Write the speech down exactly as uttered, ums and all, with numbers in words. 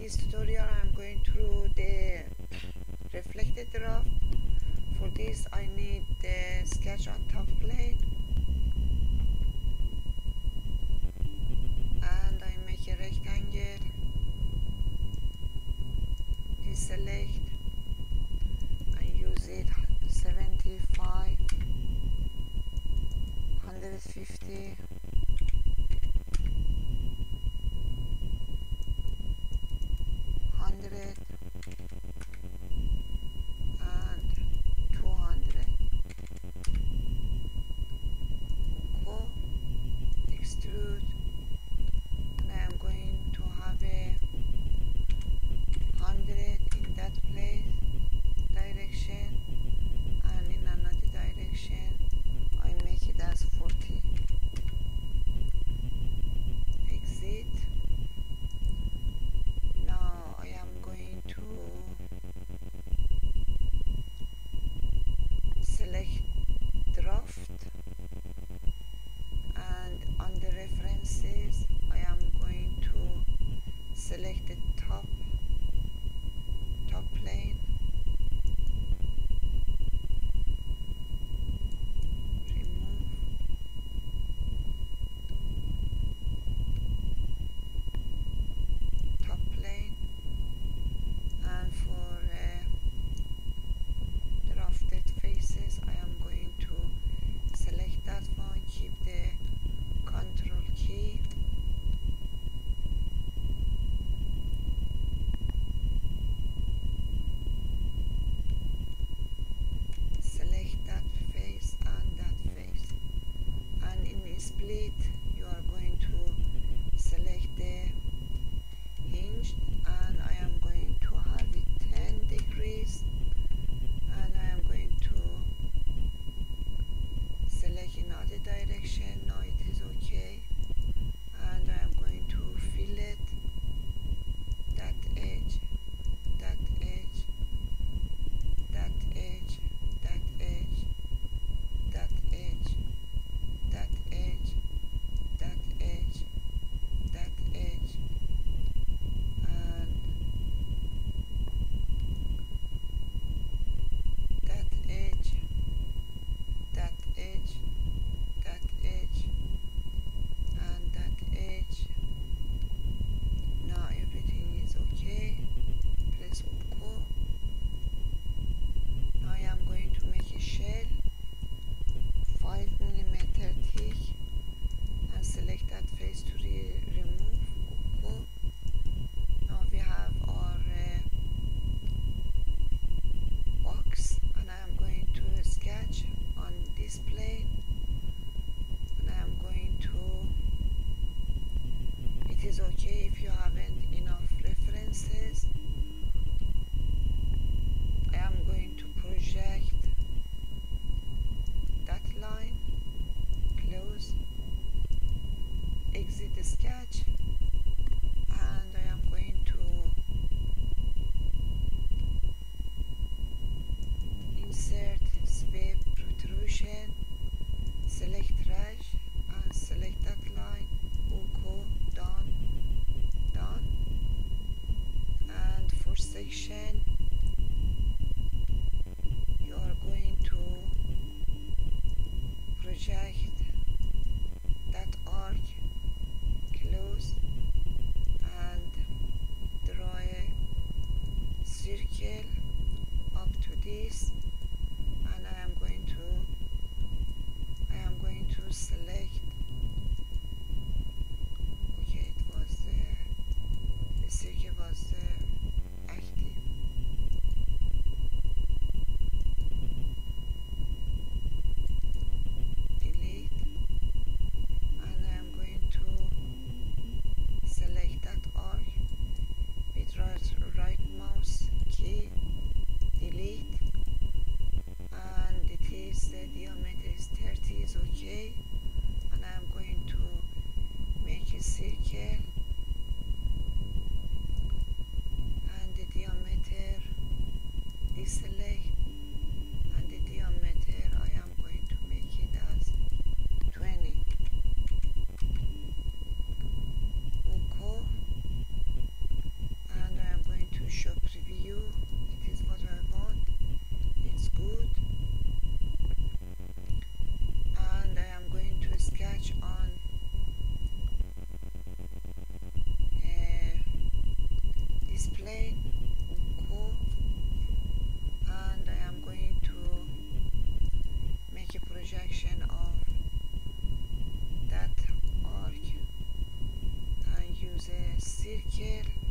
this tutorial I'm going through the reflected draft. For this I need the sketch on top plane, and I make a rectangle, deselect and use it seventy-five, one hundred fifty, hundred and two hundred. Go extrude, and I am going to have a hundred in that place direction, and in another direction I make it as forty. Exit. Now I am going to select draft, and under references I am going to select the top top plane, remove, top plane, and for uh, drafted faces I am going to select that one, keep the control key, select that face and that face, and in split you are going to select the hinge, and I am going to have it ten degrees, and I am going to select in other direction. Now it is okay, and I am going to fillet that edge, that edge, that edge, that edge, that edge, that edge, that edge, that edge, and that edge, that edge, that edge, and that edge. Now everything is okay. Press OK. Now I am going to make a shell five millimeter thick, and select that face to re remove. OK. Now we have our uh, box, and I am going to sketch on this plane, and I am going to, it is okay if you haven't enough references, I am going to project that line, close, exit the sketch, and I am going to insert sweep protrusion, select trash, and select that line, OK, done, done. And for plane, go, and I am going to make a projection of that arc and use a circle